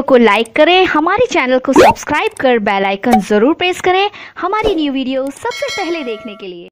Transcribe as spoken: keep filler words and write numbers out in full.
को लाइक करें, हमारे चैनल को सब्सक्राइब कर बेल आइकन ज़रूर प्रेस करें हमारी न्यू वीडियो सबसे पहले देखने के लिए।